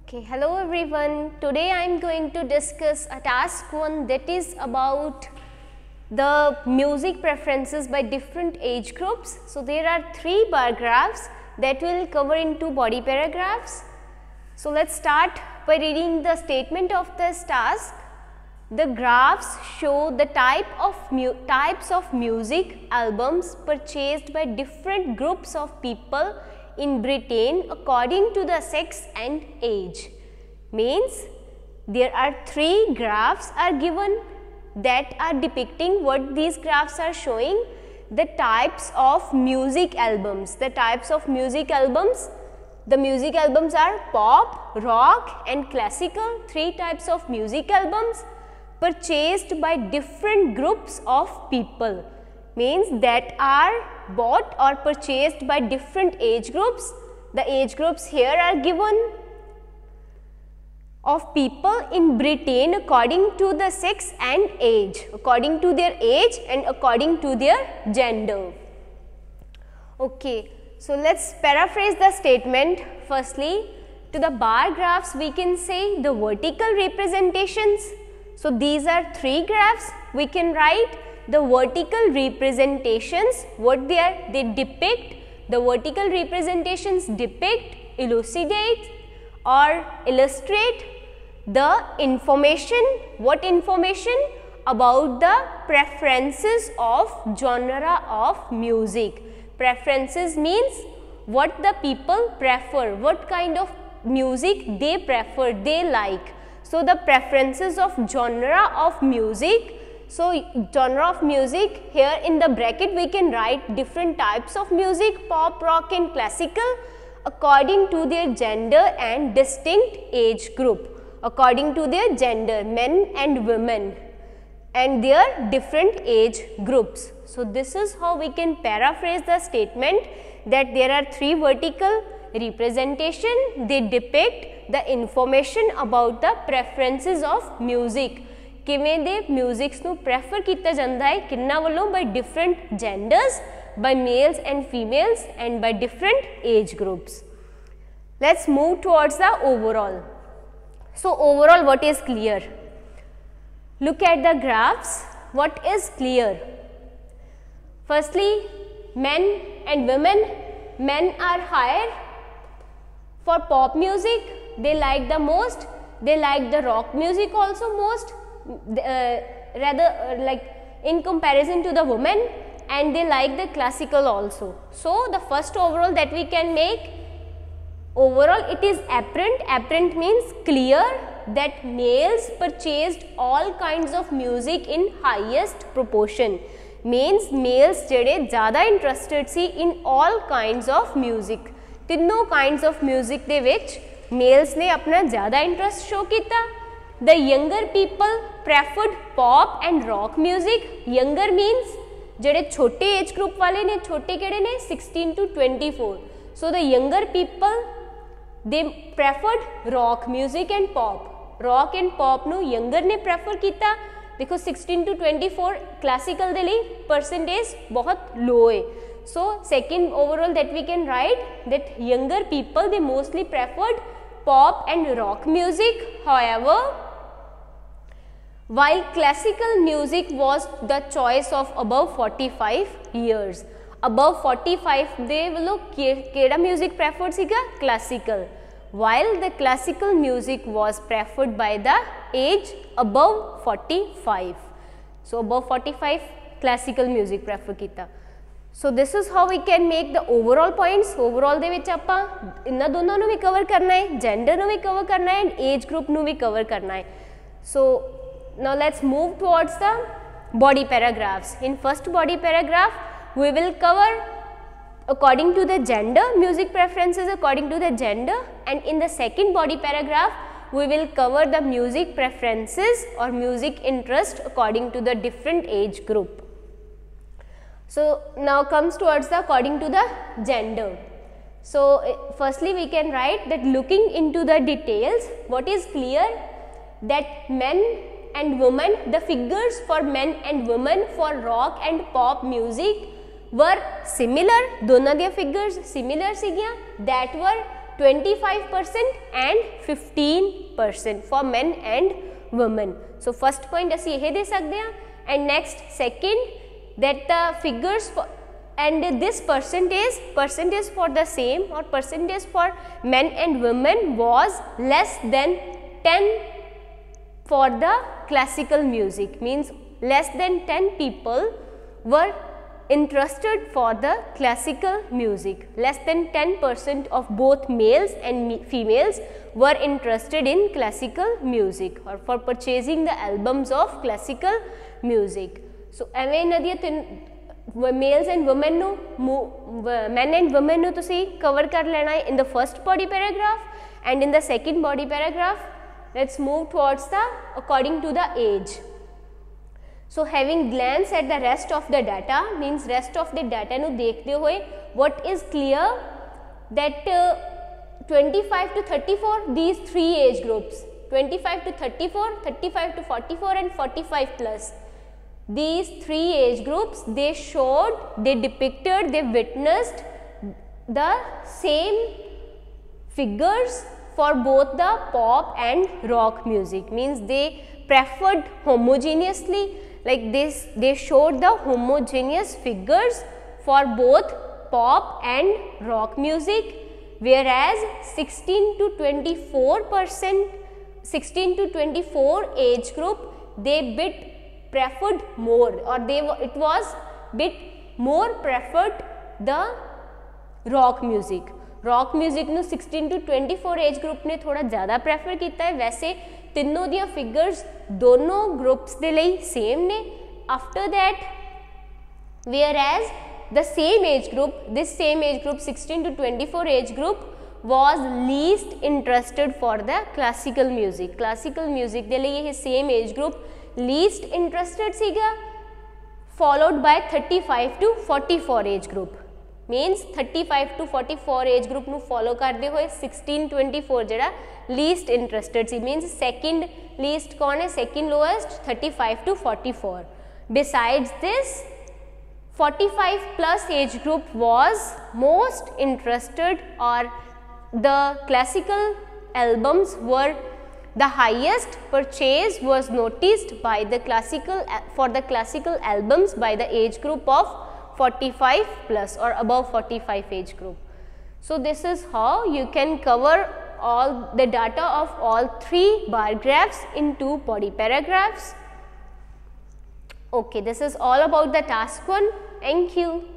Okay, hello everyone. Today I am going to discuss a task 1 that is about the music preferences by different age groups. So, there are 3 bar graphs that we will cover in 2 body paragraphs. So, let us start by reading the statement of this task. The graphs show the types of music albums purchased by different groups of people in Britain according to the sex and age. Means there are 3 graphs are given that are depicting what these graphs are showing, the types of music albums. The types of music albums, the music albums are pop, rock and classical. 3 types of music albums purchased by different groups of people, means that are bought or purchased by different age groups. The age groups here are given of people in Britain according to the sex and age, according to their age and according to their gender. Okay, so let us paraphrase the statement. Firstly, to the bar graphs we can say the vertical representations. So, these are 3 graphs. We can write the vertical representations, what they are, they depict, the vertical representations depict, elucidate or illustrate the information. What information? About the preferences of genre of music. Preferences means what the people prefer, what kind of music they prefer, they like. So, the preferences of genre of music. So, genre of music, here in the bracket we can write different types of music, pop, rock and classical according to their gender and distinct age group, according to their gender, men and women and their different age groups. So, this is how we can paraphrase the statement that there are 3 vertical representation, they depict the information about the preferences of music. किवें दे musics नू prefer किया जाता है किन्ना वालों by different genders, by males and females and by different age groups. Let's move towards the overall. So, overall what is clear? Look at the graphs. What is clear? Firstly, men and women. Men are higher for pop music. They like the most. They like the rock music also most. Like in comparison to the women, and they like the classical also. So, the first overall that we can make, overall it is apparent. Apparent means clear that males purchased all kinds of music in highest proportion. Means males jehde zyada interested si in all kinds of music. तीनों kinds of music de vich males ने अपना ज़्यादा interest show किया. The younger people preferred pop and rock music. Younger means जेडे छोटे age group वाले ने, छोटे केड़े ने 16 to 24. So, the younger people they preferred rock music and pop. Rock and pop नु younger ने prefer किया. देखो 16 to 24 classical दे लिए percentage बहुत low है. So, second overall that we can write that younger people they mostly preferred pop and rock music. However, while classical music was the choice of above 45 years, above 45 they वालों केड़ा music preferred सीगा? Classical. While the classical music was preferred by the age above 45. So, above 45 classical music prefer किया. So, this is how we can make the overall points. Overall दे विच आपां इन्ना दोनों नू भी cover करना है, gender नू भी cover करना है and age group नू भी cover करना है. So, now let's move towards the body paragraphs. In first body paragraph, we will cover according to the gender, music preferences according to the gender, and in the second body paragraph, we will cover the music preferences or music interest according to the different age group. So, now comes towards the according to the gender. So, firstly we can write that looking into the details, what is clear that men and women, the figures for men and women for rock and pop music were similar. दोनों दिया figures similar सीगियां that were 25% and 15% for men and women. So first point ਅਸੀਂ ਇਹ ਦੇ ਸਕਦੇ ਹਾਂ, and next second that the figures for and this percentage for the same or percentage for men and women was less than 10 for the classical music, means less than 10 people were interested for the classical music. Less than 10% of both males and females were interested in classical music or for purchasing the albums of classical music. So ਐਵੇਂ ਇਹਨਾਂ ਦੀਆਂ ਤਿੰਨ males and women ਨੂੰ men and women ਨੂੰ ਤੁਸੀਂ cover ਕਰ ਲੈਣਾ ਹੈ in the first body paragraph, and in the second body paragraph let's move towards the according to the age. So having glance at the rest of the data, means rest of the data nu dekhte hoye what is clear that 25 to 34, these three age groups 25 to 34, 35 to 44 and 45 plus, these three age groups they showed, they depicted, they witnessed the same figures for both the pop and rock music, means they preferred homogeneously, like this they showed the homogeneous figures for both pop and rock music, whereas 16 to 24 age group they bit preferred more, or it was bit more preferred the rock music. Rock music ਨੂੰ 16 to 24 age group ਨੇ ਥੋੜਾ ਜ਼ਿਆਦਾ prefer ਕੀਤਾ ਹੈ। ਵੈਸੇ ਤਿੰਨੋਂ ਦੀਆਂ figures ਦੋਨੋਂ ਗਰੁੱਪਸ ਦੇ ਲਈ ਸੇਮ ਨੇ। After that whereas the same age group, this same age group 16 to 24 age group was least interested for the classical music. classical music ਦੇ ਲਈ ਇਹ same age group least interested ਸੀਗਾ, followed by 35 to 44 age group, means 35 to 44 age group ਨੂੰ follow ਕਰਦੇ ਹੋਏ 16-24 ਜਿਹੜਾ least interested ਸੀ, means second least कौन है, second lowest 35 to 44. Besides this 45 plus age group was most interested, or the classical albums were the highest purchase was noticed by the classical for the classical albums by the age group of 45 plus or above 45 age group. So this is how you can cover all the data of all three bar graphs in 2 body paragraphs. Okay, this is all about the task 1. Thank you.